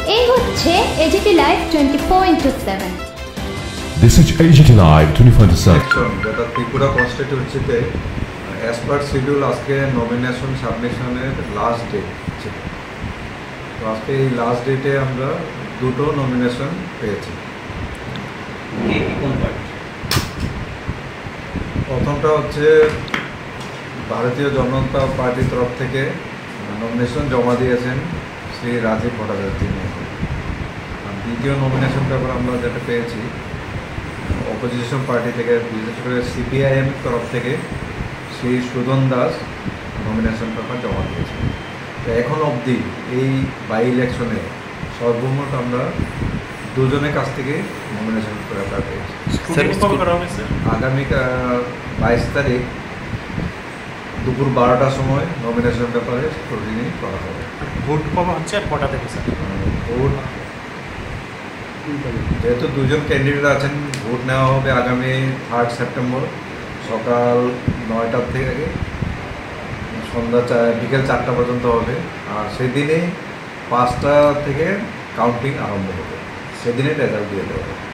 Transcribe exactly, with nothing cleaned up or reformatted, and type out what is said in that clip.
এই হচ্ছে AGT live twenty four into seven. This is A G T Live twenty-four into seven. যেটা ত্রিপুরা কনস্টিটিউয়েন্সিতে as per schedule আজকে nomination সাবমিশনের last date ছিল। তো আজকে এই লাস্ট ডেটে আমরা দুটো নমিনেশন পেয়েছি। প্রথমটা হচ্ছে ভারতীয় জনতা পার্টির তরফ থেকে নমিনেশন জমা দিয়েছেন শ্রী রাজীব ভট্টাচার্য। আর দ্বিতীয় নমিনেশন পেপার আমরা যেটা পেয়েছি অপোজিশন পার্টি থেকে, বিশেষ করে সিপিআইএম তরফ থেকে শ্রী সুদন দাস নমিনেশন পেপার জমা দিয়েছেন। তো এখন অবধি এই বাই ইলেকশনে সর্বমোট আমরা দুজনের কাছ থেকে নমিনেশন পেপার পেয়েছি। আগামী বাইশ তারিখ দুপুর বারোটার সময় নমিনেশন পেপারে স্ক্রুটিনি করা হবে। ভোট কবে হচ্ছে আর কটা থেকে স্যার? ভোট যেহেতু দুজন ক্যান্ডিডেট আছেন, ভোট নেওয়া হবে আগামী থার্ড সেপ্টেম্বর সকাল নয়টার থেকে সন্ধ্যা চার বিকেল চারটা পর্যন্ত হবে। আর সেদিনে পাঁচটা থেকে কাউন্টিং আরম্ভ হবে, সেদিনে রেজাল্ট দিয়ে দেওয়া হবে।